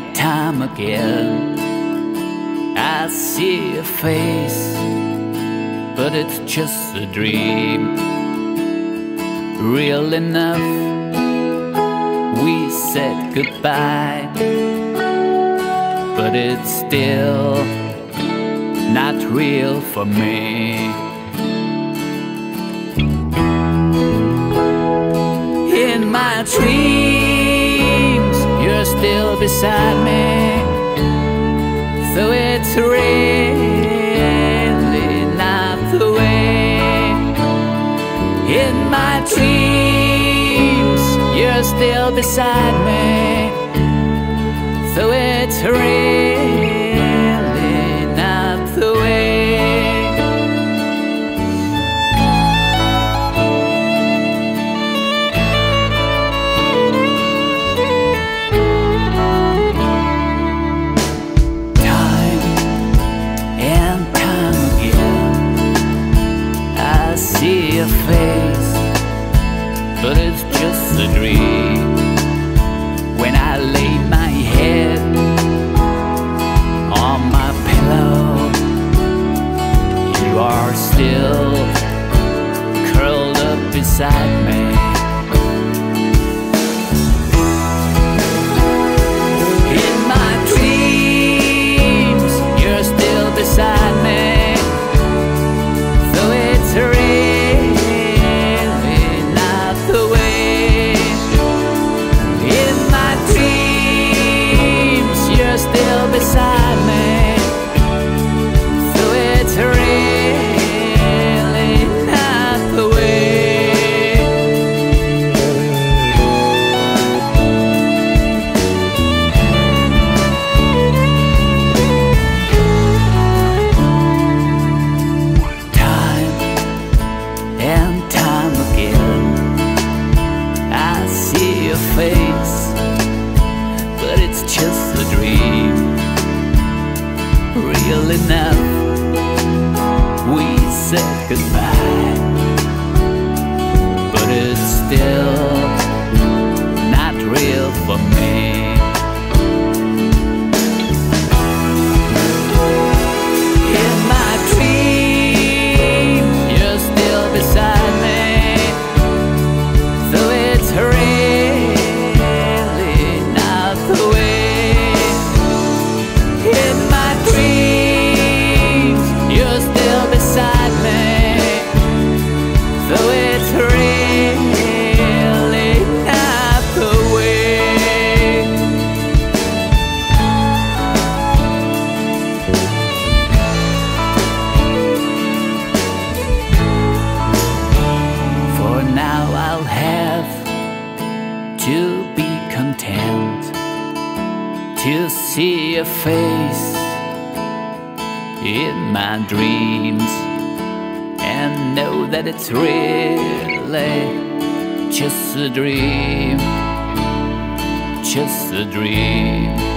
time again I see a face, but it's just a dream. Real enough, we said goodbye, but it's still not real for me. In my dreams, you're still beside me, so it's really not the way. In my dreams, you're still beside me, so it's really not the way. I see a face, but it's just a dream. When I lay my head on my pillow, you are still curled up beside me. In my dreams, you're still beside me, so it's really not the way. In my dreams, you're still beside me, so it's really not the way. Time and time again I see your face, but it's just a dream. Real enough, we said goodbye, but it's still not real for me. In my dream, you're still beside me, so it's really not the way. In my dreams, you're still beside me, so it's really not the way. For now I'll have to be content to see your face in my dreams, and know that it's really just a dream, just a dream.